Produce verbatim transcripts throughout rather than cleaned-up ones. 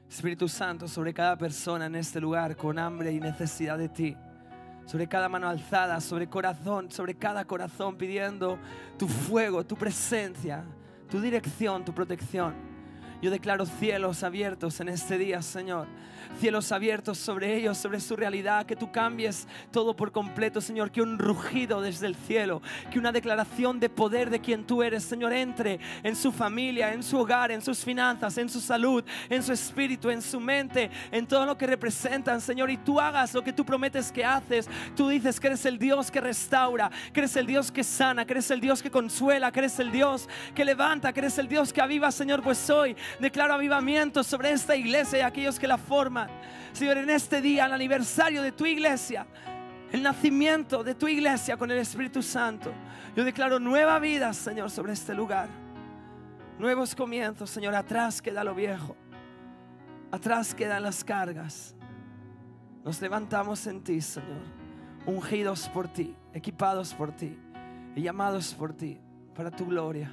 Espíritu Santo, sobre cada persona en este lugar con hambre y necesidad de ti, sobre cada mano alzada, sobre corazón, sobre cada corazón pidiendo tu fuego, tu presencia, tu dirección, tu protección. Yo declaro cielos abiertos en este día, Señor. Cielos abiertos sobre ellos, sobre su realidad. Que tú cambies todo por completo, Señor. Que un rugido desde el cielo, que una declaración de poder de quien tú eres, Señor, entre en su familia, en su hogar, en sus finanzas, en su salud, en su espíritu, en su mente, en todo lo que representan, Señor. Y tú hagas lo que tú prometes que haces. Tú dices que eres el Dios que restaura, que eres el Dios que sana, que eres el Dios que consuela, que eres el Dios que levanta, que eres el Dios que aviva, Señor. Pues hoy declaro avivamiento sobre esta iglesia y aquellos que la forman. Señor, en este día, el aniversario de tu iglesia, el nacimiento de tu iglesia con el Espíritu Santo, yo declaro nueva vida, Señor, sobre este lugar. Nuevos comienzos, Señor. Atrás queda lo viejo, atrás quedan las cargas. Nos levantamos en ti, Señor, ungidos por ti, equipados por ti y llamados por ti para tu gloria.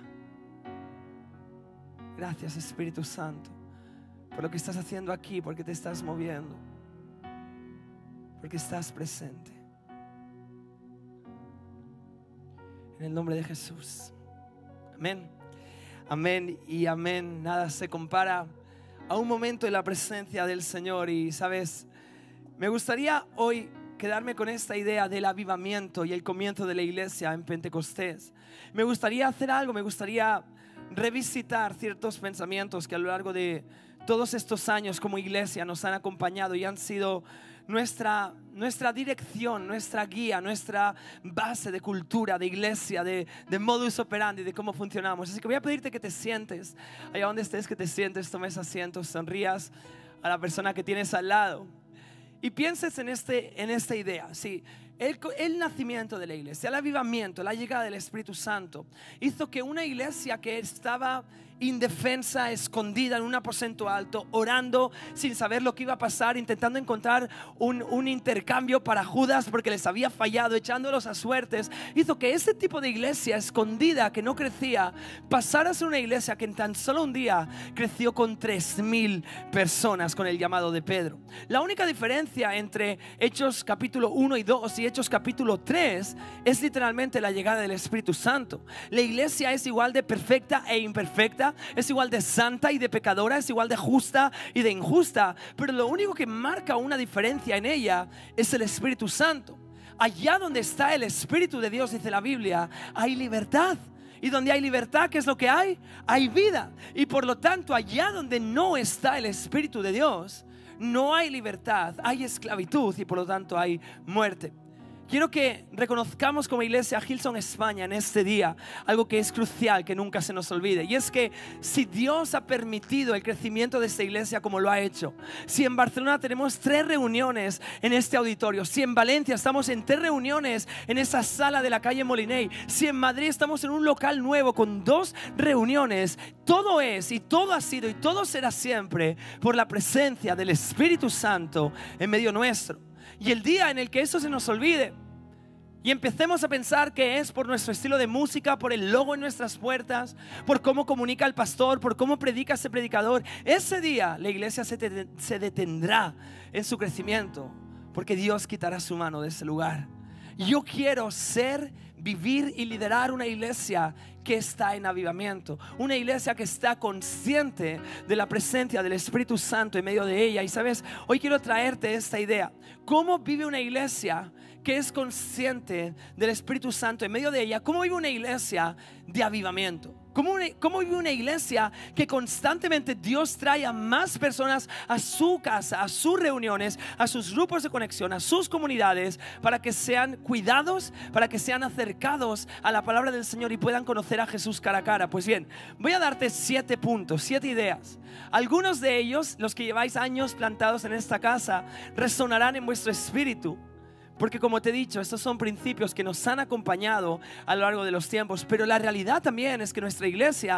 Gracias, Espíritu Santo, por lo que estás haciendo aquí, porque te estás moviendo, porque estás presente. En el nombre de Jesús. Amén. Amén y amén. Nada se compara a un momento en la presencia del Señor. Y sabes, me gustaría hoy quedarme con esta idea del avivamiento y el comienzo de la iglesia en Pentecostés. Me gustaría hacer algo, me gustaría revisitar ciertos pensamientos que a lo largo de todos estos años como iglesia nos han acompañado y han sido nuestra, nuestra dirección, nuestra guía, nuestra base de cultura, de iglesia, de, de modus operandi, de cómo funcionamos. Así que voy a pedirte que te sientes, allá donde estés, que te sientes, tomes asiento, sonrías a la persona que tienes al lado y pienses en, este, en esta idea. Sí, el, el nacimiento de la iglesia, el avivamiento, la llegada del Espíritu Santo hizo que una iglesia que estaba indefensa, escondida en un aposento alto, orando sin saber lo que iba a pasar, intentando encontrar un, un intercambio para Judas porque les había fallado, echándolos a suertes, hizo que ese tipo de iglesia escondida que no crecía pasara a ser una iglesia que en tan solo un día creció con tres mil personas con el llamado de Pedro. La única diferencia entre Hechos capítulo uno y dos y Hechos capítulo tres es literalmente la llegada del Espíritu Santo. La iglesia es igual de perfecta e imperfecta, es igual de santa y de pecadora, es igual de justa y de injusta, pero lo único que marca una diferencia en ella es el Espíritu Santo. Allá donde está el Espíritu de Dios, dice la Biblia, hay libertad. Y donde hay libertad, ¿qué es lo que hay? Hay vida. Y por lo tanto, allá donde no está el Espíritu de Dios, no hay libertad, hay esclavitud y por lo tanto hay muerte. Quiero que reconozcamos como iglesia Hillsong España en este día algo que es crucial, que nunca se nos olvide, y es que si Dios ha permitido el crecimiento de esta iglesia como lo ha hecho, si en Barcelona tenemos tres reuniones en este auditorio, si en Valencia estamos en tres reuniones en esa sala de la calle Moliney, si en Madrid estamos en un local nuevo con dos reuniones, todo es y todo ha sido y todo será siempre por la presencia del Espíritu Santo en medio nuestro. Y el día en el que eso se nos olvide y empecemos a pensar que es por nuestro estilo de música, por el logo en nuestras puertas, por cómo comunica el pastor, por cómo predica ese predicador, ese día la iglesia se, te, se detendrá en su crecimiento, porque Dios quitará su mano de ese lugar. Yo quiero ser, vivir y liderar una iglesia que está en avivamiento, una iglesia que está consciente de la presencia del Espíritu Santo en medio de ella. Y sabes, hoy quiero traerte esta idea: ¿cómo vive una iglesia que es consciente del Espíritu Santo en medio de ella? ¿Cómo vive una iglesia de avivamiento? ¿Cómo, una, ¿Cómo vive una iglesia que constantemente Dios trae a más personas a su casa, a sus reuniones, a sus grupos de conexión, a sus comunidades, para que sean cuidados, para que sean acercados a la palabra del Señor y puedan conocer a Jesús cara a cara? Pues bien, voy a darte siete puntos, siete ideas. Algunos de ellos, los que lleváis años plantados en esta casa, resonarán en vuestro espíritu. Porque como te he dicho, estos son principios que nos han acompañado a lo largo de los tiempos. Pero la realidad también es que nuestra iglesia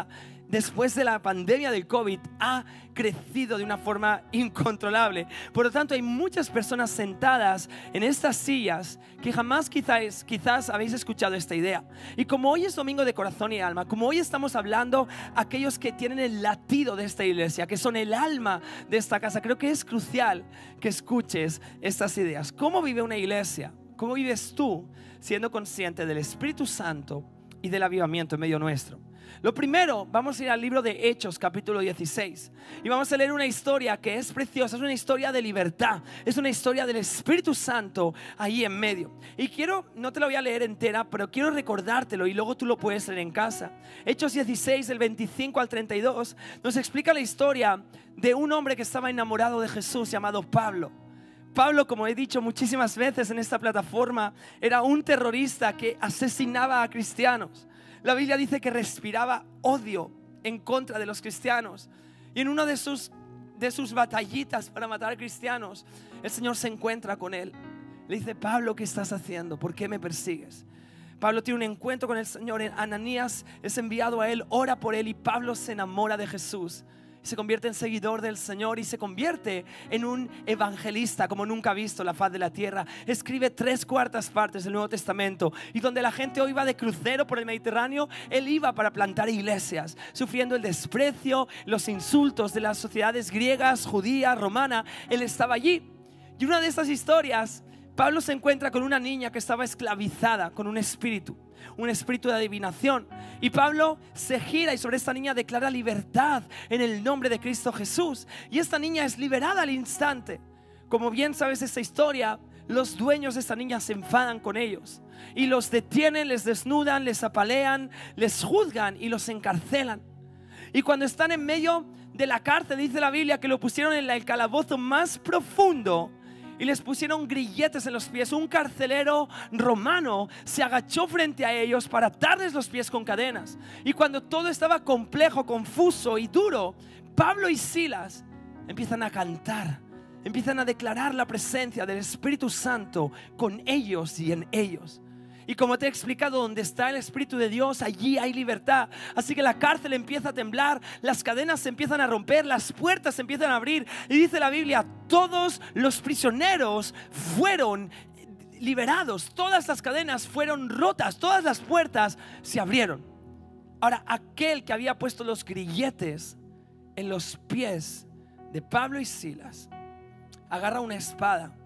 después de la pandemia del COVID ha crecido de una forma incontrolable. Por lo tanto, hay muchas personas sentadas en estas sillas que jamás quizás, quizás habéis escuchado esta idea. Y como hoy es domingo de corazón y alma, como hoy estamos hablando a aquellos que tienen el latido de esta iglesia, que son el alma de esta casa, creo que es crucial que escuches estas ideas. ¿Cómo vive una iglesia? ¿Cómo vives tú siendo consciente del Espíritu Santo y del avivamiento en medio nuestro? Lo primero, vamos a ir al libro de Hechos, capítulo dieciséis, y vamos a leer una historia que es preciosa. Es una historia de libertad, es una historia del Espíritu Santo ahí en medio. Y quiero, no te la voy a leer entera, pero quiero recordártelo y luego tú lo puedes leer en casa. Hechos dieciséis, del veinticinco al treinta y dos, nos explica la historia de un hombre que estaba enamorado de Jesús llamado Pablo. Pablo, como he dicho muchísimas veces en esta plataforma, era un terrorista que asesinaba a cristianos. La Biblia dice que respiraba odio en contra de los cristianos. Y en una de sus, de sus batallitas para matar a cristianos, el Señor se encuentra con él. Le dice: Pablo, ¿qué estás haciendo? ¿Por qué me persigues? Pablo tiene un encuentro con el Señor. Ananías es enviado a él, ora por él, y Pablo se enamora de Jesús. Se convierte en seguidor del Señor y se convierte en un evangelista como nunca ha visto la faz de la tierra. Escribe tres cuartas partes del Nuevo Testamento, y donde la gente hoy va de crucero por el Mediterráneo, él iba para plantar iglesias, sufriendo el desprecio, los insultos de las sociedades griegas, judía, romana. Él estaba allí. Y una de estas historias, Pablo se encuentra con una niña que estaba esclavizada con un espíritu, un espíritu de adivinación. Y Pablo se gira y sobre esta niña declara libertad en el nombre de Cristo Jesús. Y esta niña es liberada al instante. Como bien sabes esta historia, los dueños de esta niña se enfadan con ellos y los detienen, les desnudan, les apalean, les juzgan y los encarcelan. Y cuando están en medio de la cárcel, dice la Biblia que lo pusieron en el calabozo más profundo y les pusieron grilletes en los pies. Un carcelero romano se agachó frente a ellos para atarles los pies con cadenas. Y cuando todo estaba complejo, confuso y duro, Pablo y Silas empiezan a cantar, empiezan a declarar la presencia del Espíritu Santo con ellos y en ellos. Y como te he explicado, donde está el Espíritu de Dios, allí hay libertad. Así que la cárcel empieza a temblar, las cadenas se empiezan a romper, las puertas se empiezan a abrir. Y dice la Biblia, todos los prisioneros fueron liberados, todas las cadenas fueron rotas, todas las puertas se abrieron. Ahora, aquel que había puesto los grilletes en los pies de Pablo y Silas agarra una espada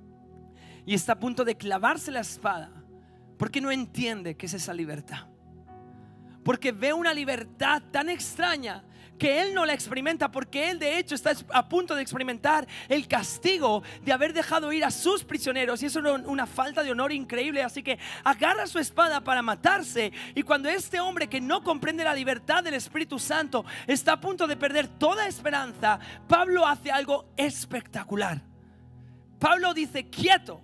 y está a punto de clavarse la espada, porque no entiende qué es esa libertad, porque ve una libertad tan extraña que él no la experimenta, porque él de hecho está a punto de experimentar el castigo de haber dejado ir a sus prisioneros, y eso es una falta de honor increíble. Así que agarra su espada para matarse. Y cuando este hombre que no comprende la libertad del Espíritu Santo está a punto de perder toda esperanza, Pablo hace algo espectacular. Pablo dice: quieto,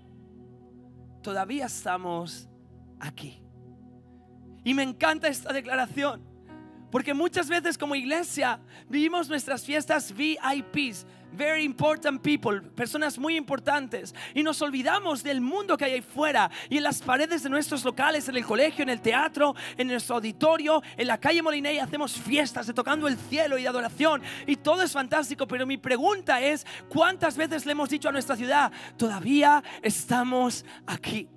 todavía estamos aquí. Y me encanta esta declaración, porque muchas veces como iglesia vivimos nuestras fiestas V I Ps, very important people, personas muy importantes, y nos olvidamos del mundo que hay ahí fuera y en las paredes de nuestros locales, en el colegio, en el teatro, en nuestro auditorio, en la calle Moliney. Hacemos fiestas de tocando el cielo y de adoración, y todo es fantástico. Pero mi pregunta es: ¿cuántas veces le hemos dicho a nuestra ciudad, todavía estamos aquí?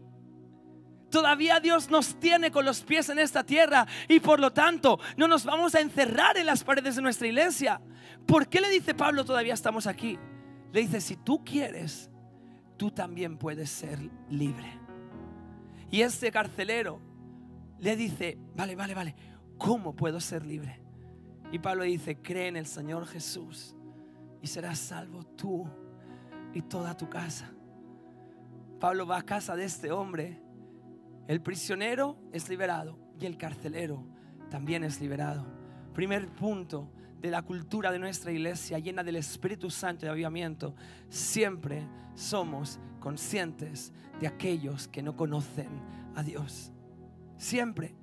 Todavía Dios nos tiene con los pies en esta tierra, y por lo tanto no nos vamos a encerrar en las paredes de nuestra iglesia. ¿Por qué le dice Pablo todavía estamos aquí? Le dice: si tú quieres, tú también puedes ser libre. Y este carcelero le dice: vale, vale, vale, ¿cómo puedo ser libre? Y Pablo dice: cree en el Señor Jesús y serás salvo tú y toda tu casa. Pablo va a casa de este hombre. El prisionero es liberado y el carcelero también es liberado. Primer punto de la cultura de nuestra iglesia llena del Espíritu Santo y de avivamiento: siempre somos conscientes de aquellos que no conocen a Dios. Siempre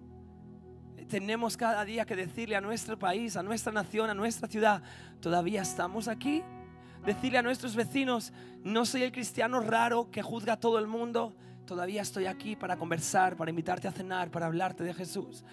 tenemos cada día que decirle a nuestro país, a nuestra nación, a nuestra ciudad: todavía estamos aquí. Decirle a nuestros vecinos: no soy el cristiano raro que juzga a todo el mundo, todavía estoy aquí para conversar, para invitarte a cenar, para hablarte de Jesús.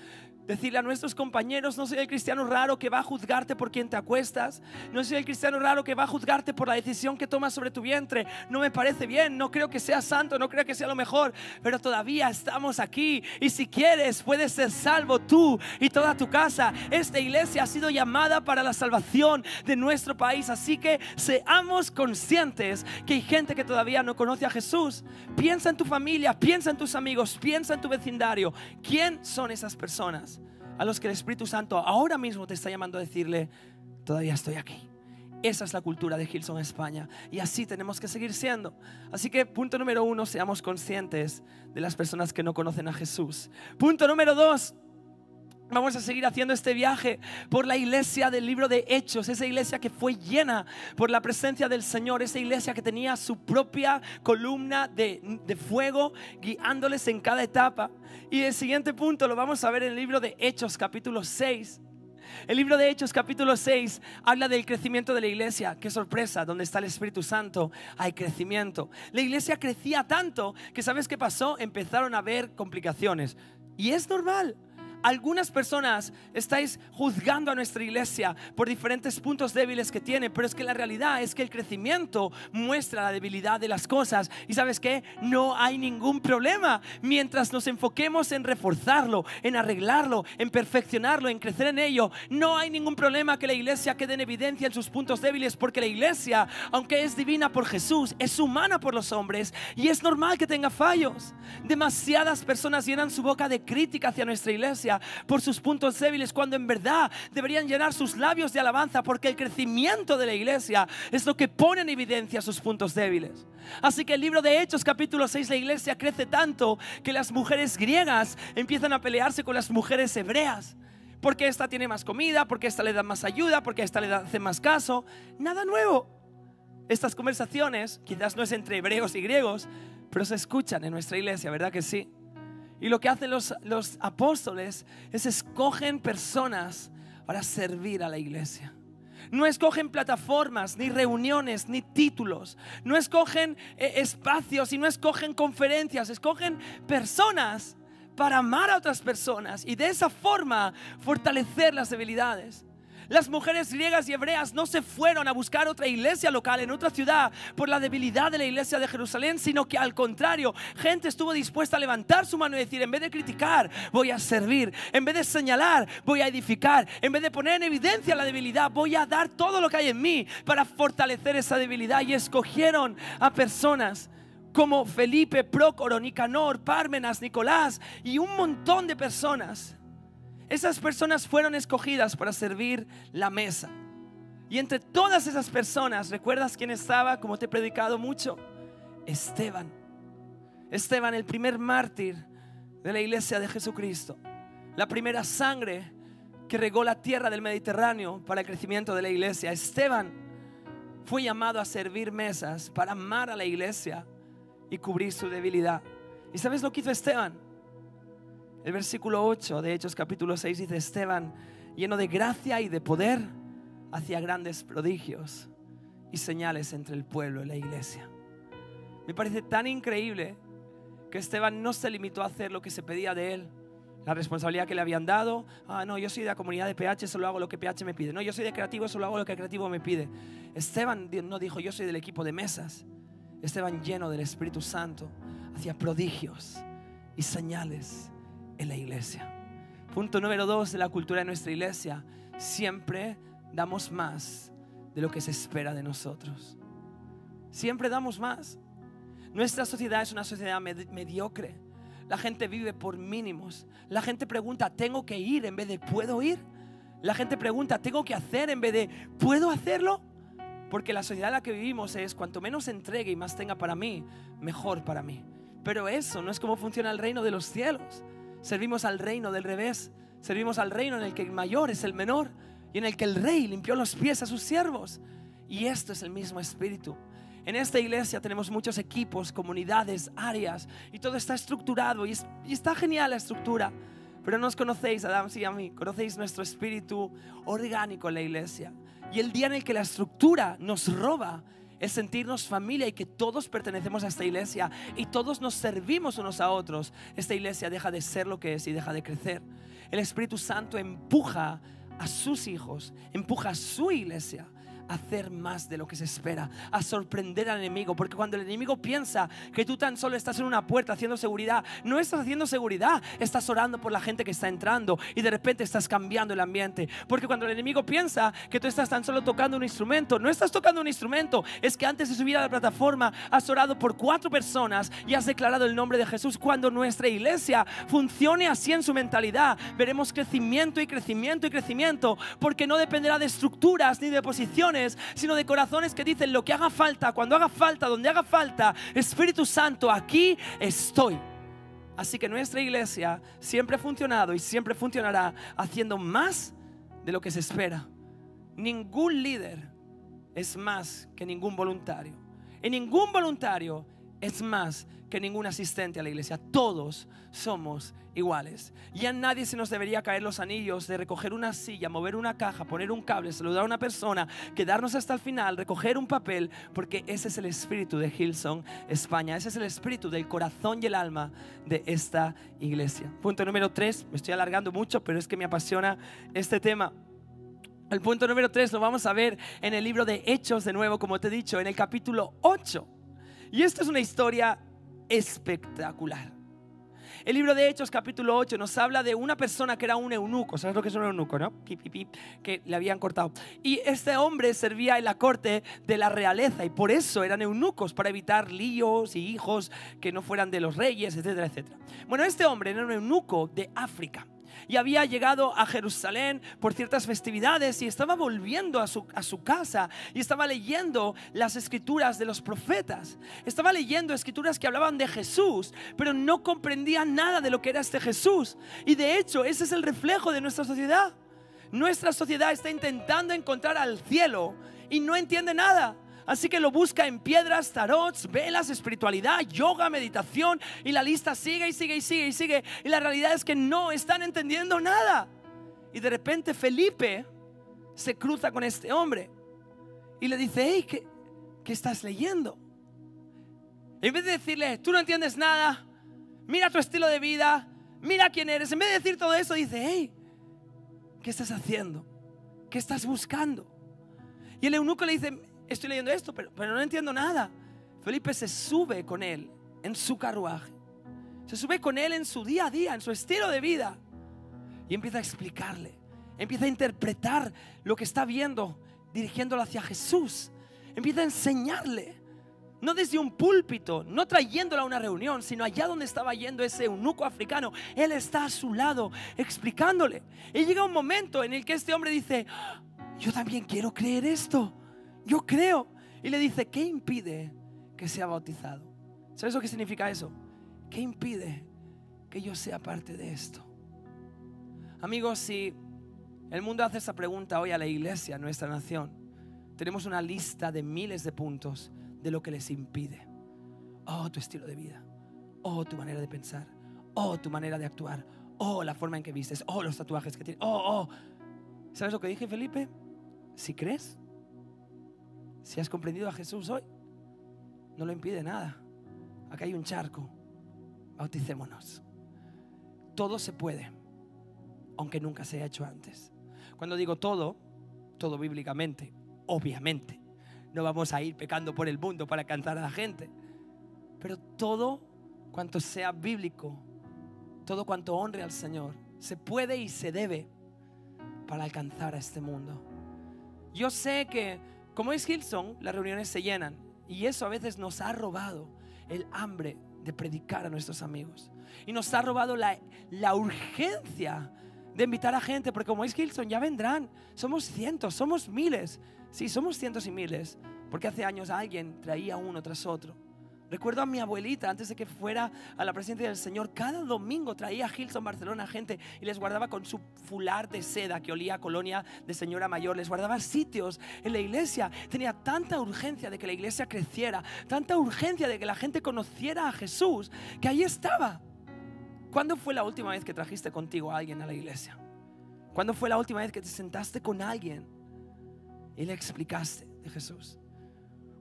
Decirle a nuestros compañeros: no soy el cristiano raro que va a juzgarte por quien te acuestas. No soy el cristiano raro que va a juzgarte por la decisión que tomas sobre tu vientre. No me parece bien, no creo que sea santo, no creo que sea lo mejor, pero todavía estamos aquí. Y si quieres, puedes ser salvo tú y toda tu casa. Esta iglesia ha sido llamada para la salvación de nuestro país. Así que seamos conscientes que hay gente que todavía no conoce a Jesús. Piensa en tu familia, piensa en tus amigos, piensa en tu vecindario. ¿Quién son esas personas a los que el Espíritu Santo ahora mismo te está llamando a decirle: todavía estoy aquí? Esa es la cultura de Hillsong España, y así tenemos que seguir siendo. Así que punto número uno, seamos conscientes de las personas que no conocen a Jesús. Punto número dos, vamos a seguir haciendo este viaje por la iglesia del libro de Hechos, esa iglesia que fue llena por la presencia del Señor, esa iglesia que tenía su propia columna de, de fuego guiándoles en cada etapa. Y el siguiente punto lo vamos a ver en el libro de Hechos capítulo seis. El libro de Hechos capítulo seis habla del crecimiento de la iglesia. Qué sorpresa, donde está el Espíritu Santo hay crecimiento. La iglesia crecía tanto que, ¿sabes qué pasó? Empezaron a haber complicaciones, y es normal. Algunas personas estáis juzgando a nuestra iglesia por diferentes puntos débiles que tiene, pero es que la realidad es que el crecimiento muestra la debilidad de las cosas. ¿Y sabes qué? No hay ningún problema mientras nos enfoquemos en reforzarlo, en arreglarlo, en perfeccionarlo, en crecer en ello. No hay ningún problema que la iglesia quede en evidencia en sus puntos débiles, porque la iglesia, aunque es divina por Jesús, es humana por los hombres, y es normal que tenga fallos. Demasiadas personas llenan su boca de crítica hacia nuestra iglesia por sus puntos débiles, cuando en verdad deberían llenar sus labios de alabanza, porque el crecimiento de la iglesia es lo que pone en evidencia sus puntos débiles. Así que el libro de Hechos capítulo seis, la iglesia crece tanto que las mujeres griegas empiezan a pelearse con las mujeres hebreas, porque esta tiene más comida, porque esta le da más ayuda, porque esta le hace más caso. Nada nuevo. Estas conversaciones quizás no es entre hebreos y griegos, pero se escuchan en nuestra iglesia, ¿verdad que sí? Y lo que hacen los, los apóstoles es escogen personas para servir a la iglesia. No escogen plataformas, ni reuniones, ni títulos. No escogen eh, espacios y no escogen conferencias. Escogen personas para amar a otras personas y de esa forma fortalecer las debilidades. Las mujeres griegas y hebreas no se fueron a buscar otra iglesia local en otra ciudad por la debilidad de la iglesia de Jerusalén, sino que al contrario, gente estuvo dispuesta a levantar su mano y decir: en vez de criticar, voy a servir. En vez de señalar, voy a edificar. En vez de poner en evidencia la debilidad, voy a dar todo lo que hay en mí para fortalecer esa debilidad. Y escogieron a personas como Felipe, Prócoro, Nicanor, Pármenas, Nicolás y un montón de personas. Esas personas fueron escogidas para servir la mesa. Y entre todas esas personas, ¿recuerdas quién estaba? Como te he predicado mucho, Esteban. Esteban, el primer mártir de la iglesia de Jesucristo, la primera sangre que regó la tierra del Mediterráneo para el crecimiento de la iglesia. Esteban fue llamado a servir mesas para amar a la iglesia y cubrir su debilidad. ¿Y sabes lo que hizo Esteban? El versículo ocho de Hechos capítulo seis dice: Esteban, lleno de gracia y de poder, hacía grandes prodigios y señales entre el pueblo y la iglesia. Me parece tan increíble que Esteban no se limitó a hacer lo que se pedía de él, la responsabilidad que le habían dado. Ah, no, yo soy de la comunidad de P H, solo hago lo que P H me pide. No, yo soy de creativo, solo hago lo que creativo me pide. Esteban no dijo: yo soy del equipo de mesas. Esteban, lleno del Espíritu Santo, hacía prodigios y señales en la iglesia. Punto número dos de la cultura de nuestra iglesia: siempre damos más de lo que se espera de nosotros. Siempre damos más. Nuestra sociedad es una sociedad med- mediocre. La gente vive por mínimos. La gente pregunta: ¿tengo que ir? En vez de ¿puedo ir? La gente pregunta: ¿tengo que hacer? En vez de ¿puedo hacerlo? Porque la sociedad en la que vivimos es: cuanto menos entregue y más tenga para mí, mejor para mí. Pero eso no es como funciona el reino de los cielos. Servimos al reino del revés. Servimos al reino en el que el mayor es el menor y en el que el rey limpió los pies a sus siervos. Y esto es el mismo espíritu. En esta iglesia tenemos muchos equipos, comunidades, áreas, y todo está estructurado y, es, y está genial la estructura. Pero no os conocéis, Adam y a mí, conocéis nuestro espíritu orgánico en la iglesia. Y el día en el que la estructura nos roba es sentirnos familia y que todos pertenecemos a esta iglesia y todos nos servimos unos a otros, esta iglesia deja de ser lo que es y deja de crecer. El Espíritu Santo empuja a sus hijos, empuja a su iglesia a hacer más de lo que se espera, a sorprender al enemigo, porque cuando el enemigo piensa que tú tan solo estás en una puerta haciendo seguridad, no estás haciendo seguridad, estás orando por la gente que está entrando y de repente estás cambiando el ambiente. Porque cuando el enemigo piensa que tú estás tan solo tocando un instrumento, no estás tocando un instrumento, es que antes de subir a la plataforma has orado por cuatro personas y has declarado el nombre de Jesús. Cuando nuestra iglesia funcione así en su mentalidad, veremos crecimiento y crecimiento y crecimiento, porque no dependerá de estructuras ni de posiciones, sino de corazones que dicen lo que haga falta, cuando haga falta, donde haga falta. Espíritu Santo, aquí estoy. Así que nuestra iglesia siempre ha funcionado y siempre funcionará haciendo más de lo que se espera. Ningún líder es más que ningún voluntario, y ningún voluntario es más que ningún asistente a la iglesia. Todos somos iguales. Y a nadie se nos debería caer los anillos de recoger una silla, mover una caja, poner un cable, saludar a una persona, quedarnos hasta el final, recoger un papel, porque ese es el espíritu de Hillsong España. Ese es el espíritu del corazón y el alma de esta iglesia. Punto número tres. Me estoy alargando mucho, pero es que me apasiona este tema. El punto número tres lo vamos a ver en el libro de Hechos, de nuevo, como te he dicho, en el capítulo ocho. Y esta es una historia espectacular. El libro de Hechos capítulo ocho nos habla de una persona que era un eunuco. ¿Sabes lo que es un eunuco, no? Pip, pip, pip, que le habían cortado. Y este hombre servía en la corte de la realeza, y por eso eran eunucos, para evitar líos y hijos que no fueran de los reyes, etcétera, etcétera. Bueno, este hombre era un eunuco de África y había llegado a Jerusalén por ciertas festividades y estaba volviendo a su, a su casa y estaba leyendo las escrituras de los profetas. Estaba leyendo escrituras que hablaban de Jesús, pero no comprendía nada de lo que era este Jesús. Y de hecho ese es el reflejo de nuestra sociedad. Nuestra sociedad está intentando encontrar al cielo y no entiende nada. Así que lo busca en piedras, tarots, velas, espiritualidad, yoga, meditación, y la lista sigue y sigue y sigue y sigue. Y la realidad es que no están entendiendo nada. Y de repente Felipe se cruza con este hombre y le dice: hey, ¿qué, qué estás leyendo? En vez de decirle: tú no entiendes nada, mira tu estilo de vida, mira quién eres, en vez de decir todo eso, dice: hey, ¿qué estás haciendo? ¿Qué estás buscando? Y el eunuco le dice: estoy leyendo esto, pero, pero no entiendo nada. Felipe se sube con él en su carruaje, se sube con él en su día a día, en su estilo de vida, y empieza a explicarle, empieza a interpretar lo que está viendo, dirigiéndolo hacia Jesús. Empieza a enseñarle, no desde un púlpito, no trayéndolo a una reunión, sino allá donde estaba yendo ese eunuco africano. Él está a su lado explicándole. Y llega un momento en el que este hombre dice: yo también quiero creer esto, yo creo. Y le dice: ¿qué impide que sea bautizado? ¿Sabes lo que significa eso? ¿Qué impide que yo sea parte de esto? Amigos, si el mundo hace esa pregunta hoy a la iglesia, a nuestra nación, tenemos una lista de miles de puntos de lo que les impide. Oh, tu estilo de vida, oh, tu manera de pensar, oh, tu manera de actuar, oh, la forma en que vistes, oh, los tatuajes que tienes, oh, oh. ¿Sabes lo que dije, Felipe? Si crees, si has comprendido a Jesús hoy, no lo impide nada. Acá hay un charco, bauticémonos. Todo se puede, aunque nunca se haya hecho antes. Cuando digo todo, todo bíblicamente, obviamente. No vamos a ir pecando por el mundo para alcanzar a la gente, pero todo cuanto sea bíblico, todo cuanto honre al Señor, se puede y se debe para alcanzar a este mundo. Yo sé que como es Hillsong, las reuniones se llenan, y eso a veces nos ha robado el hambre de predicar a nuestros amigos, y nos ha robado la, la urgencia de invitar a gente, porque como es Hillsong ya vendrán. Somos cientos, somos miles. Sí, somos cientos y miles, porque hace años alguien traía uno tras otro. Recuerdo a mi abuelita, antes de que fuera a la presencia del Señor, cada domingo traía a Hillsong Barcelona gente y les guardaba con su fular de seda que olía a colonia de señora mayor. Les guardaba sitios en la iglesia. Tenía tanta urgencia de que la iglesia creciera, tanta urgencia de que la gente conociera a Jesús, que ahí estaba. ¿Cuándo fue la última vez que trajiste contigo a alguien a la iglesia? ¿Cuándo fue la última vez que te sentaste con alguien y le explicaste de Jesús?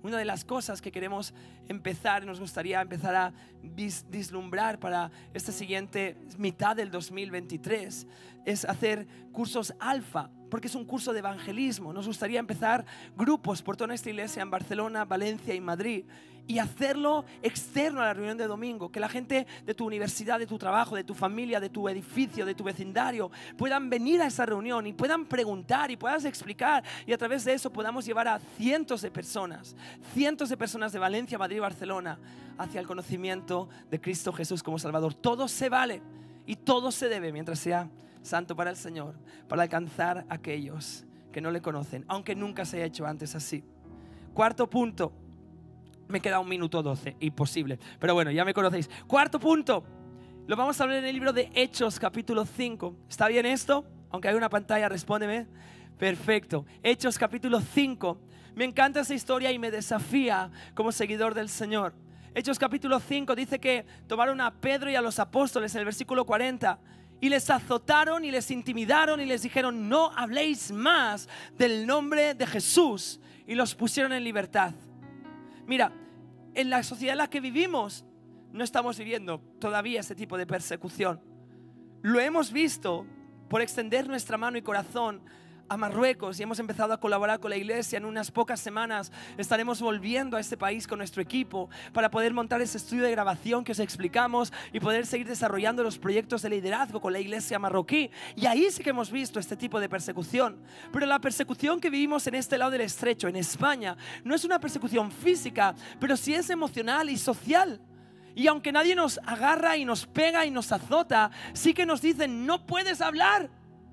Una de las cosas que queremos empezar, nos gustaría empezar a vis, vislumbrar para esta siguiente mitad del dos mil veintitrés, es hacer cursos alfa, porque es un curso de evangelismo. Nos gustaría empezar grupos por toda nuestra iglesia en Barcelona, Valencia y Madrid, y hacerlo externo a la reunión de domingo, que la gente de tu universidad, de tu trabajo, de tu familia, de tu edificio, de tu vecindario puedan venir a esa reunión y puedan preguntar y puedas explicar, y a través de eso podamos llevar a cientos de personas, cientos de personas de Valencia, Madrid y Barcelona hacia el conocimiento de Cristo Jesús como Salvador. Todo se vale y todo se debe mientras sea santo para el Señor, para alcanzar a aquellos que no le conocen, aunque nunca se haya hecho antes así. Cuarto punto. Me queda un minuto doce, imposible, pero bueno, ya me conocéis. Cuarto punto, lo vamos a ver en el libro de Hechos capítulo cinco. ¿Está bien esto? Aunque hay una pantalla, respóndeme. Perfecto. Hechos capítulo cinco. Me encanta esa historia y me desafía como seguidor del Señor. Hechos capítulo cinco dice que tomaron a Pedro y a los apóstoles en el versículo cuarenta y les azotaron y les intimidaron y les dijeron: no habléis más del nombre de Jesús, y los pusieron en libertad. Mira, en la sociedad en la que vivimos no estamos viviendo todavía ese tipo de persecución. Lo hemos visto por extender nuestra mano y corazón a Marruecos, y hemos empezado a colaborar con la iglesia. En unas pocas semanas estaremos volviendo a este país con nuestro equipo para poder montar ese estudio de grabación que os explicamos y poder seguir desarrollando los proyectos de liderazgo con la iglesia marroquí. Y ahí sí que hemos visto este tipo de persecución. Pero la persecución que vivimos en este lado del estrecho, en España, no es una persecución física, pero sí es emocional y social. Y aunque nadie nos agarra y nos pega y nos azota, sí que nos dicen: no puedes hablar,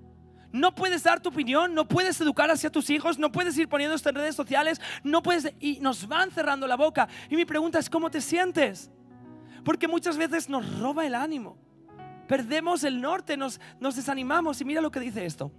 no puedes dar tu opinión, no puedes educar hacia tus hijos, no puedes ir poniendo esto en redes sociales, no puedes, y nos van cerrando la boca. Y mi pregunta es: ¿cómo te sientes? Porque muchas veces nos roba el ánimo, perdemos el norte, nos, nos desanimamos. Y mira lo que dice esto: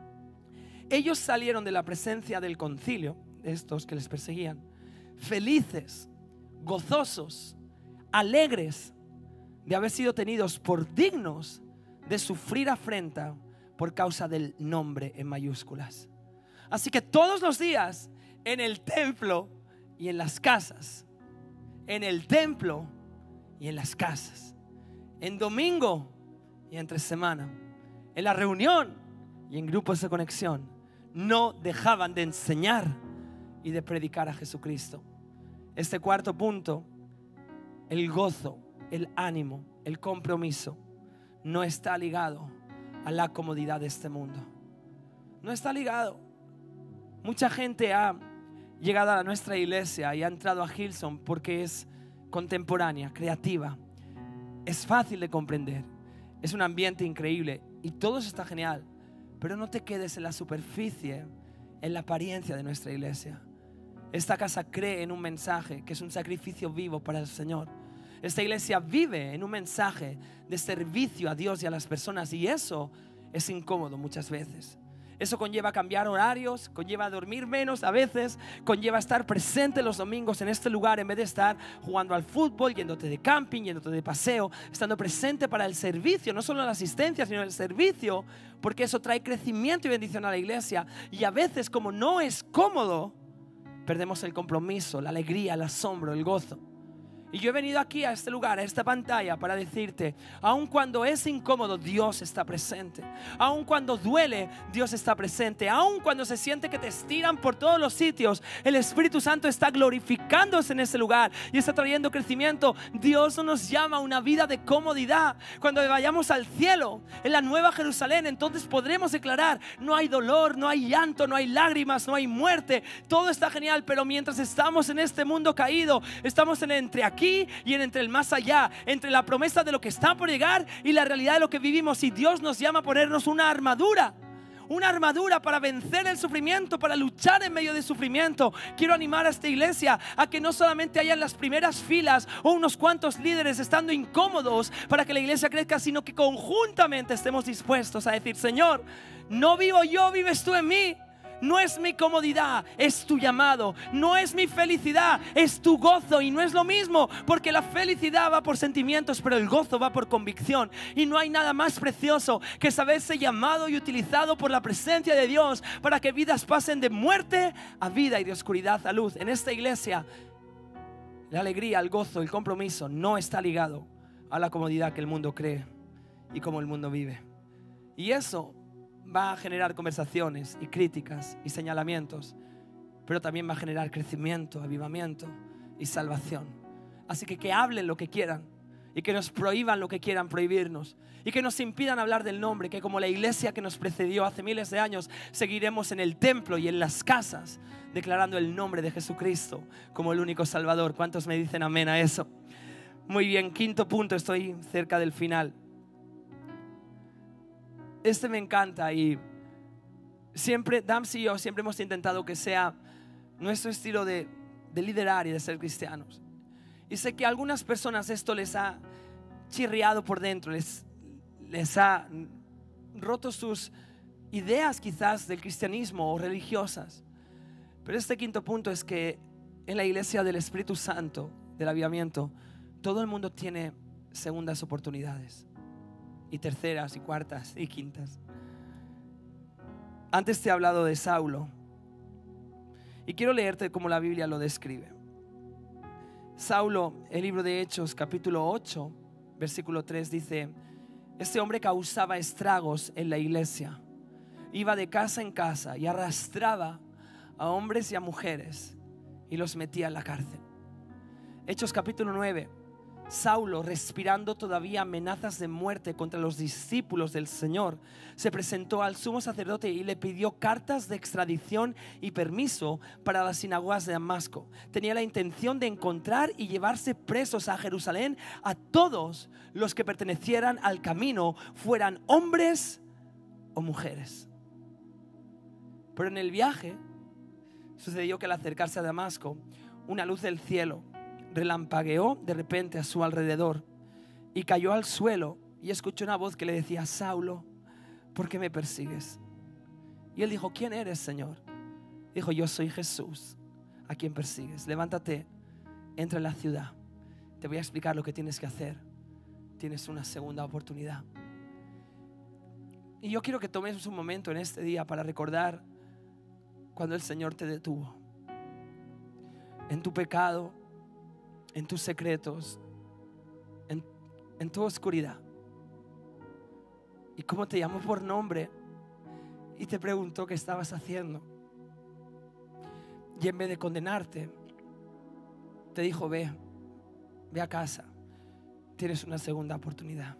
ellos salieron de la presencia del concilio, de estos que les perseguían, felices, gozosos, alegres de haber sido tenidos por dignos de sufrir afrenta por causa del nombre en mayúsculas. Así que todos los días en el templo y en las casas, en el templo y en las casas, en domingo y entre semana, en la reunión y en grupos de conexión, no dejaban de enseñar y de predicar a Jesucristo. Este cuarto punto, el gozo, el ánimo, el compromiso, no está ligado a la comodidad de este mundo. No está ligado. Mucha gente ha llegado a nuestra iglesia y ha entrado a Hillsong porque es contemporánea, creativa, es fácil de comprender, es un ambiente increíble y todo eso está genial. Pero no te quedes en la superficie, en la apariencia de nuestra iglesia. Esta casa cree en un mensaje que es un sacrificio vivo para el Señor. Esta iglesia vive en un mensaje de servicio a Dios y a las personas, y eso es incómodo muchas veces. Eso conlleva cambiar horarios, conlleva dormir menos a veces, conlleva estar presente los domingos en este lugar en vez de estar jugando al fútbol, yéndote de camping, yéndote de paseo, estando presente para el servicio, no solo la asistencia, sino el servicio, porque eso trae crecimiento y bendición a la iglesia. Y a veces, como no es cómodo, perdemos el compromiso, la alegría, el asombro, el gozo. Y yo he venido aquí a este lugar, a esta pantalla, para decirte: aun cuando es incómodo, Dios está presente. Aun cuando duele, Dios está presente. Aun cuando se siente que te estiran por todos los sitios, el Espíritu Santo está glorificándose en ese lugar y está trayendo crecimiento. Dios no nos llama a una vida de comodidad. Cuando vayamos al cielo, en la nueva Jerusalén, entonces podremos declarar: no hay dolor, no hay llanto, no hay lágrimas, no hay muerte. Todo está genial. Pero mientras estamos en este mundo caído, estamos en entre aquí y en entre el más allá, entre la promesa de lo que está por llegar y la realidad de lo que vivimos. Y Dios nos llama a ponernos una armadura, una armadura para vencer el sufrimiento, para luchar en medio del sufrimiento. Quiero animar a esta iglesia a que no solamente haya en las primeras filas o unos cuantos líderes estando incómodos para que la iglesia crezca, sino que conjuntamente estemos dispuestos a decir: Señor, no vivo yo, vives tú en mí. No es mi comodidad, es tu llamado. No es mi felicidad, es tu gozo. Y no es lo mismo, porque la felicidad va por sentimientos, pero el gozo va por convicción. Y no hay nada más precioso que saberse llamado y utilizado por la presencia de Dios para que vidas pasen de muerte a vida y de oscuridad a luz. En esta iglesia, la alegría, el gozo, el compromiso no está ligado a la comodidad que el mundo cree y cómo el mundo vive. Y eso va a generar conversaciones y críticas y señalamientos, pero también va a generar crecimiento, avivamiento y salvación. Así que que hablen lo que quieran y que nos prohíban lo que quieran prohibirnos y que nos impidan hablar del nombre, que como la iglesia que nos precedió hace miles de años, seguiremos en el templo y en las casas declarando el nombre de Jesucristo como el único Salvador. ¿Cuántos me dicen amén a eso? Muy bien, quinto punto, estoy cerca del final. Este me encanta y siempre, Dams y yo siempre hemos intentado que sea nuestro estilo de, de liderar y de ser cristianos. Y sé que a algunas personas esto les ha chirriado por dentro, les, les ha roto sus ideas quizás del cristianismo o religiosas. Pero este quinto punto es que en la iglesia del Espíritu Santo, del avivamiento, todo el mundo tiene segundas oportunidades. Y terceras y cuartas y quintas. Antes te he hablado de Saulo y quiero leerte cómo la Biblia lo describe. Saulo, el libro de Hechos capítulo ocho versículo tres dice: este hombre causaba estragos en la iglesia, iba de casa en casa y arrastraba a hombres y a mujeres y los metía en la cárcel. Hechos capítulo nueve, Saulo, respirando todavía amenazas de muerte contra los discípulos del Señor, se presentó al sumo sacerdote y le pidió cartas de extradición y permiso para las sinagogas de Damasco. Tenía la intención de encontrar y llevarse presos a Jerusalén a todos los que pertenecieran al camino, fueran hombres o mujeres. Pero en el viaje sucedió que al acercarse a Damasco, una luz del cielo relampagueó de repente a su alrededor y cayó al suelo y escuchó una voz que le decía: Saulo, ¿por qué me persigues? Y él dijo: ¿quién eres, Señor? Dijo: yo soy Jesús, a quien persigues. Levántate, entra en la ciudad, te voy a explicar lo que tienes que hacer. Tienes una segunda oportunidad. Y yo quiero que tomes un momento en este día para recordar cuando el Señor te detuvo en tu pecado, en tus secretos, en, en tu oscuridad, y cómo te llamó por nombre y te preguntó qué estabas haciendo, y en vez de condenarte te dijo: ve, ve a casa, tienes una segunda oportunidad.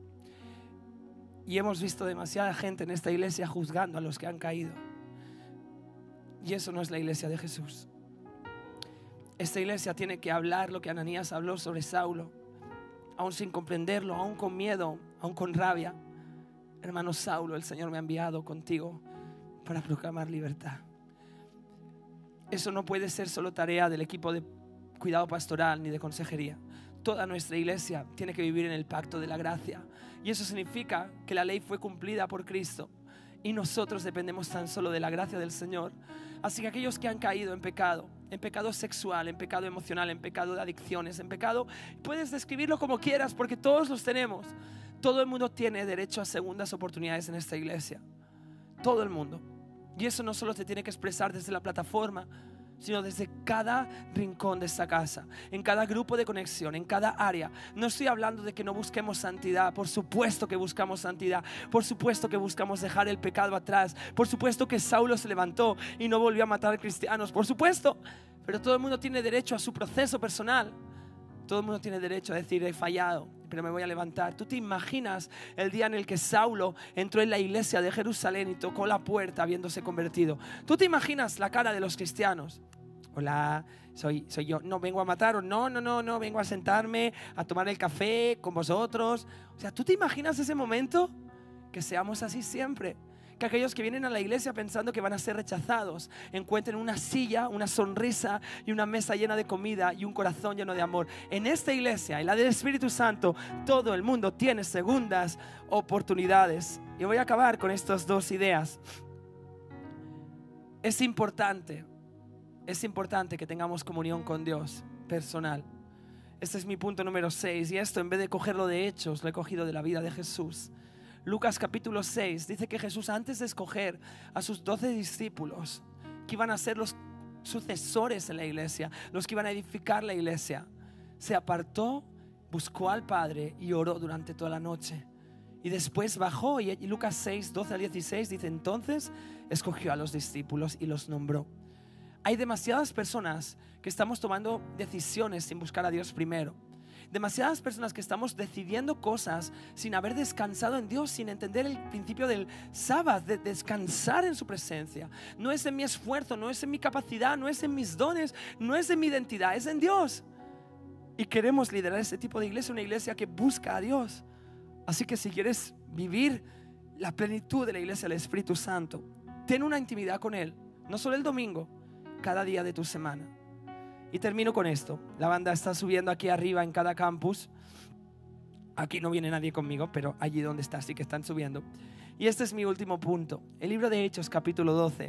Y hemos visto demasiada gente en esta iglesia juzgando a los que han caído, y eso no es la iglesia de Jesús. Esta iglesia tiene que hablar lo que Ananías habló sobre Saulo, aún sin comprenderlo, aún con miedo, aún con rabia. Hermano Saulo, el Señor me ha enviado contigo para proclamar libertad. Eso no puede ser solo tarea del equipo de cuidado pastoral ni de consejería. Toda nuestra iglesia tiene que vivir en el pacto de la gracia, y eso significa que la ley fue cumplida por Cristo y nosotros dependemos tan solo de la gracia del Señor. Así que aquellos que han caído en pecado, en pecado sexual, en pecado emocional, en pecado de adicciones, en pecado, puedes describirlo como quieras, porque todos los tenemos. Todo el mundo tiene derecho a segundas oportunidades en esta iglesia. Todo el mundo. Y eso no solo te tiene que expresar desde la plataforma, sino desde cada rincón de esta casa, en cada grupo de conexión, en cada área. No estoy hablando de que no busquemos santidad. Por supuesto que buscamos santidad. Por supuesto que buscamos dejar el pecado atrás. Por supuesto que Saulo se levantó y no volvió a matar cristianos. Por supuesto. Pero todo el mundo tiene derecho a su proceso personal. Todo el mundo tiene derecho a decir: he fallado, pero me voy a levantar. ¿Tú te imaginas el día en el que Saulo entró en la iglesia de Jerusalén y tocó la puerta habiéndose convertido? ¿Tú te imaginas la cara de los cristianos? Hola, soy, soy yo. No vengo a mataros. No, no, no, no. Vengo a sentarme, a tomar el café con vosotros. O sea, ¿tú te imaginas ese momento? Que seamos así siempre. Que aquellos que vienen a la iglesia pensando que van a ser rechazados encuentren una silla, una sonrisa y una mesa llena de comida y un corazón lleno de amor. En esta iglesia, en la del Espíritu Santo, todo el mundo tiene segundas oportunidades. Y voy a acabar con estas dos ideas. Es importante, es importante que tengamos comunión con Dios personal. Este es mi punto número seis. Y esto, en vez de cogerlo de Hechos, lo he cogido de la vida de Jesús. Lucas capítulo seis dice que Jesús, antes de escoger a sus doce discípulos, que iban a ser los sucesores en la iglesia, los que iban a edificar la iglesia, se apartó, buscó al Padre y oró durante toda la noche. Y después bajó, y Lucas seis, doce al dieciséis dice: entonces escogió a los discípulos y los nombró. Hay demasiadas personas que estamos tomando decisiones sin buscar a Dios primero. Demasiadas personas que estamos decidiendo cosas sin haber descansado en Dios, sin entender el principio del sábado, de descansar en su presencia. No es en mi esfuerzo, no es en mi capacidad, no es en mis dones, no es en mi identidad, es en Dios. Y queremos liderar este tipo de iglesia, una iglesia que busca a Dios. Así que si quieres vivir la plenitud de la iglesia del Espíritu Santo, ten una intimidad con Él, no solo el domingo, cada día de tu semana. Y termino con esto. La banda está subiendo aquí arriba en cada campus. Aquí no viene nadie conmigo, pero allí donde está sí que están subiendo. Y este es mi último punto. El libro de Hechos capítulo doce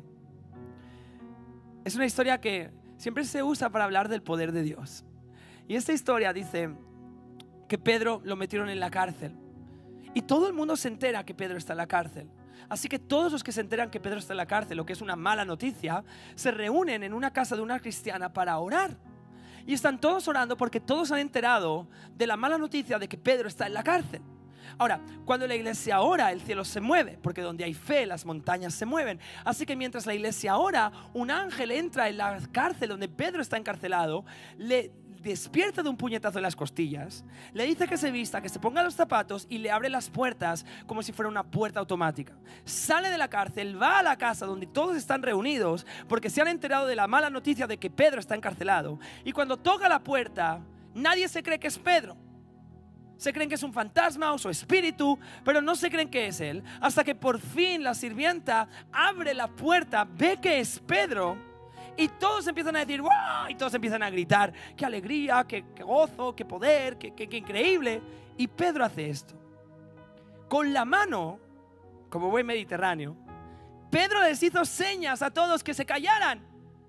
es una historia que siempre se usa para hablar del poder de Dios. Y esta historia dice que Pedro lo metieron en la cárcel. Y todo el mundo se entera que Pedro está en la cárcel. Así que todos los que se enteran que Pedro está en la cárcel, lo que es una mala noticia, se reúnen en una casa de una cristiana para orar. Y están todos orando porque todos han enterado de la mala noticia de que Pedro está en la cárcel. Ahora, cuando la iglesia ora, el cielo se mueve, porque donde hay fe, las montañas se mueven. Así que mientras la iglesia ora, un ángel entra en la cárcel donde Pedro está encarcelado, le despierta de un puñetazo en las costillas, le dice que se vista, que se ponga los zapatos y le abre las puertas como si fuera una puerta automática. Sale de la cárcel, va a la casa donde todos están reunidos porque se han enterado de la mala noticia de que Pedro está encarcelado. Y cuando toca la puerta, nadie se cree que es Pedro. Se creen que es un fantasma o su espíritu, pero no se creen que es él, hasta que por fin la sirvienta abre la puerta, ve que es Pedro. Y todos empiezan a decir ¡wow! Y todos empiezan a gritar: ¡qué alegría, qué, qué gozo, qué poder, qué, qué, qué increíble! Y Pedro hace esto. Con la mano, como buen mediterráneo, Pedro les hizo señas a todos que se callaran.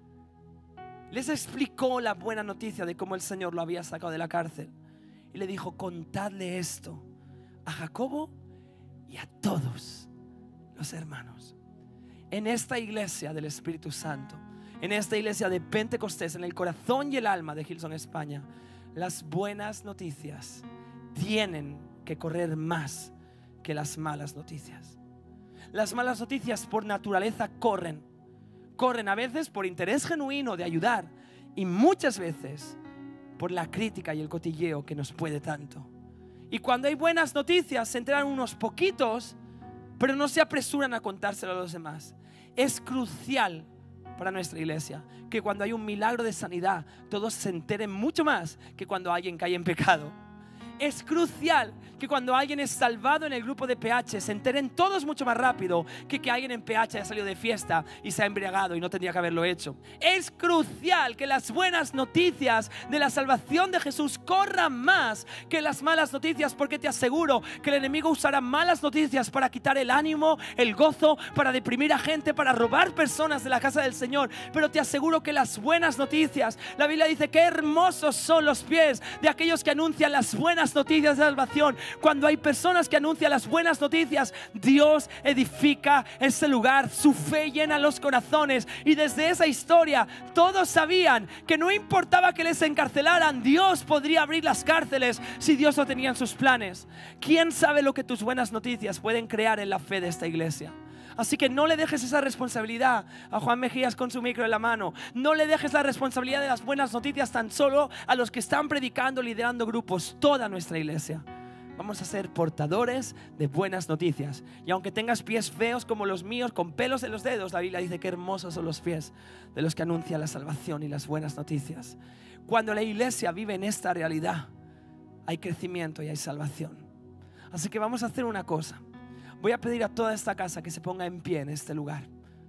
Les explicó la buena noticia de cómo el Señor lo había sacado de la cárcel. Y le dijo: contadle esto a Jacobo y a todos los hermanos. En esta iglesia del Espíritu Santo, en esta iglesia de Pentecostés, en el corazón y el alma de Hillsong España, las buenas noticias tienen que correr más que las malas noticias. Las malas noticias por naturaleza corren. Corren a veces por interés genuino de ayudar y muchas veces por la crítica y el cotilleo que nos puede tanto. Y cuando hay buenas noticias se enteran unos poquitos, pero no se apresuran a contárselo a los demás. Es crucial para nuestra iglesia que cuando hay un milagro de sanidad todos se enteren mucho más que cuando alguien cae en pecado. Es crucial que cuando alguien es salvado en el grupo de P H se enteren todos mucho más rápido que que alguien en P H haya salido de fiesta y se ha embriagado y no tendría que haberlo hecho. Es crucial que las buenas noticias de la salvación de Jesús corran más que las malas noticias, porque te aseguro que el enemigo usará malas noticias para quitar el ánimo, el gozo, para deprimir a gente, para robar personas de la casa del Señor. Pero te aseguro que las buenas noticias, la Biblia dice que hermosos son los pies de aquellos que anuncian las buenas noticias de salvación. Cuando hay personas que anuncian las buenas noticias, Dios edifica ese lugar, su fe llena los corazones. Y desde esa historia todos sabían que no importaba que les encarcelaran, Dios podría abrir las cárceles si Dios lo tenía en sus planes. ¿Quién sabe lo que tus buenas noticias pueden crear en la fe de esta iglesia? Así que no le dejes esa responsabilidad a Juan Mejías con su micro en la mano. No le dejes la responsabilidad de las buenas noticias tan solo a los que están predicando, liderando grupos. Toda nuestra iglesia vamos a ser portadores de buenas noticias. Y aunque tengas pies feos como los míos, con pelos en los dedos, la Biblia dice que hermosos son los pies de los que anuncian la salvación y las buenas noticias. Cuando la iglesia vive en esta realidad, hay crecimiento y hay salvación. Así que vamos a hacer una cosa. Voy a pedir a toda esta casa que se ponga en pie en este lugar.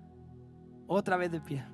Otra vez de pie.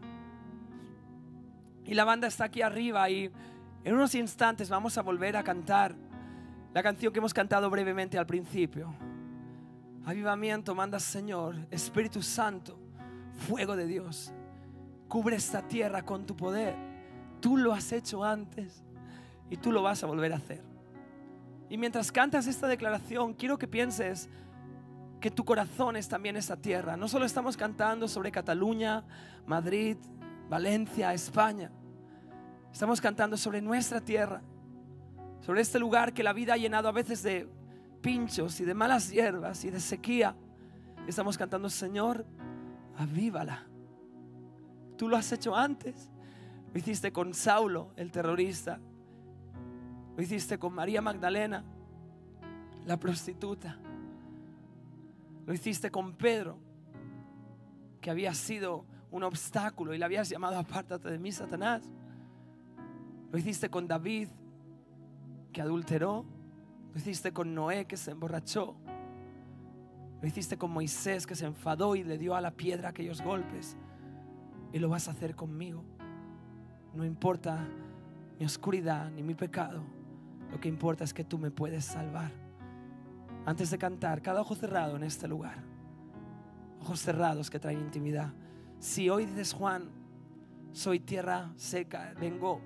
Y la banda está aquí arriba y en unos instantes vamos a volver a cantar la canción que hemos cantado brevemente al principio. Avivamiento manda, Señor, Espíritu Santo, fuego de Dios. Cubre esta tierra con tu poder. Tú lo has hecho antes y tú lo vas a volver a hacer. Y mientras cantas esta declaración, quiero que pienses que tu corazón es también esta tierra. No solo estamos cantando sobre Cataluña, Madrid, Valencia, España. Estamos cantando sobre nuestra tierra, sobre este lugar que la vida ha llenado a veces de pinchos y de malas hierbas y de sequía. Estamos cantando: Señor, avívala. Tú lo has hecho antes. Lo hiciste con Saulo, el terrorista. Lo hiciste con María Magdalena, la prostituta. Lo hiciste con Pedro, que había sido un obstáculo y le habías llamado: apártate de mí, Satanás. Lo hiciste con David, que adulteró. Lo hiciste con Noé, que se emborrachó. Lo hiciste con Moisés, que se enfadó y le dio a la piedra aquellos golpes. Y lo vas a hacer conmigo. No importa mi oscuridad ni mi pecado. Lo que importa es que tú me puedes salvar. Antes de cantar, cada ojo cerrado en este lugar. Ojos cerrados que traen intimidad. Si hoy dices: Juan, soy tierra seca, vengo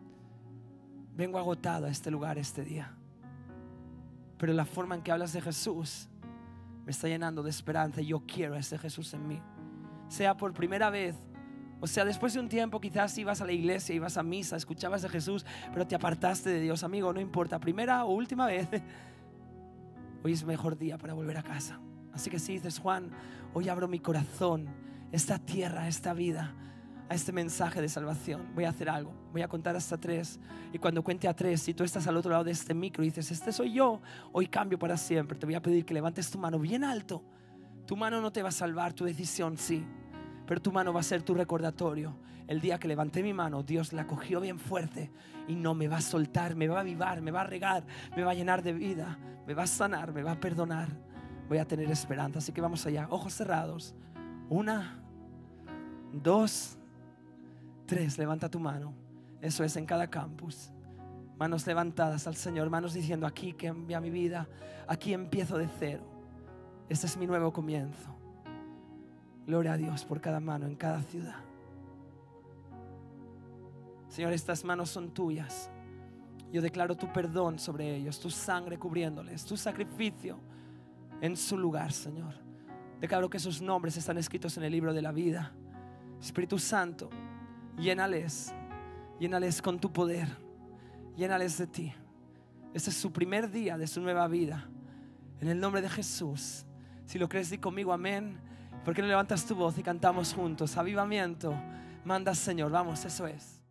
Vengo agotado a este lugar este día, pero la forma en que hablas de Jesús me está llenando de esperanza y yo quiero a ese Jesús en mí. Sea por primera vez, o sea después de un tiempo, quizás ibas a la iglesia, ibas a misa, escuchabas de Jesús, pero te apartaste de Dios. Amigo, no importa, primera o última vez, hoy es mejor día para volver a casa. Así que si dices: Juan, hoy abro mi corazón, esta tierra, esta vida, a este mensaje de salvación, voy a hacer algo. Voy a contar hasta tres, y cuando cuente a tres, si tú estás al otro lado de este micro y dices: este soy yo, hoy cambio para siempre, te voy a pedir que levantes tu mano bien alto. Tu mano no te va a salvar, tu decisión sí, pero tu mano va a ser tu recordatorio. El día que levanté mi mano, Dios la cogió bien fuerte y no me va a soltar, me va a avivar, me va a regar, me va a llenar de vida, me va a sanar, me va a perdonar. Voy a tener esperanza. Así que vamos allá, ojos cerrados. Una, dos, tres. Levanta tu mano. Eso es, en cada campus. Manos levantadas al Señor, manos diciendo: aquí cambia mi vida, aquí empiezo de cero. Este es mi nuevo comienzo. Gloria a Dios por cada mano en cada ciudad. Señor, estas manos son tuyas. Yo declaro tu perdón sobre ellos, tu sangre cubriéndoles, tu sacrificio en su lugar, Señor. Declaro que sus nombres están escritos en el libro de la vida. Espíritu Santo, llénales, llénales con tu poder, llénales de ti. Este es su primer día de su nueva vida. En el nombre de Jesús. Si lo crees, di conmigo amén. ¿Por qué no levantas tu voz y cantamos juntos? Avivamiento, manda Señor. Vamos, eso es.